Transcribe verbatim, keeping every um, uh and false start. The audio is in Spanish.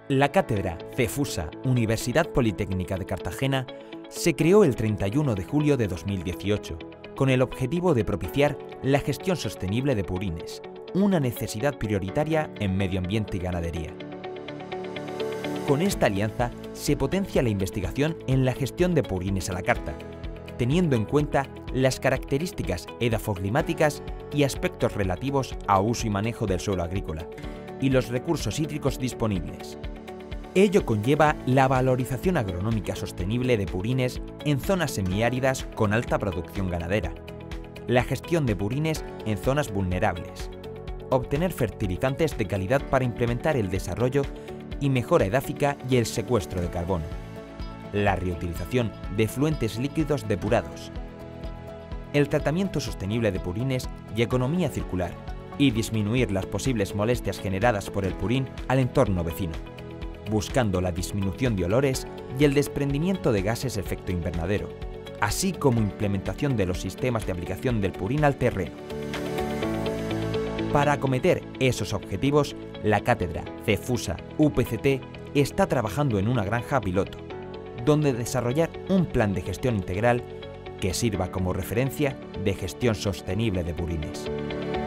La cátedra CEFUSA, Universidad Politécnica de Cartagena, se creó el treinta y uno de julio de dos mil dieciocho, con el objetivo de propiciar la gestión sostenible de purines, una necesidad prioritaria en medio ambiente y ganadería. Con esta alianza se potencia la investigación en la gestión de purines a la carta, teniendo en cuenta las características edafoclimáticas y aspectos relativos a uso y manejo del suelo agrícola y los recursos hídricos disponibles. Ello conlleva la valorización agronómica sostenible de purines en zonas semiáridas con alta producción ganadera, la gestión de purines en zonas vulnerables, obtener fertilizantes de calidad para implementar el desarrollo y mejora edáfica y el secuestro de carbono, la reutilización de efluentes líquidos depurados, el tratamiento sostenible de purines y economía circular, y disminuir las posibles molestias generadas por el purín al entorno vecino, buscando la disminución de olores y el desprendimiento de gases de efecto invernadero, así como implementación de los sistemas de aplicación del purín al terreno. Para acometer esos objetivos, la cátedra CEFUSA U P C T está trabajando en una granja piloto, donde desarrollar un plan de gestión integral que sirva como referencia de gestión sostenible de purines.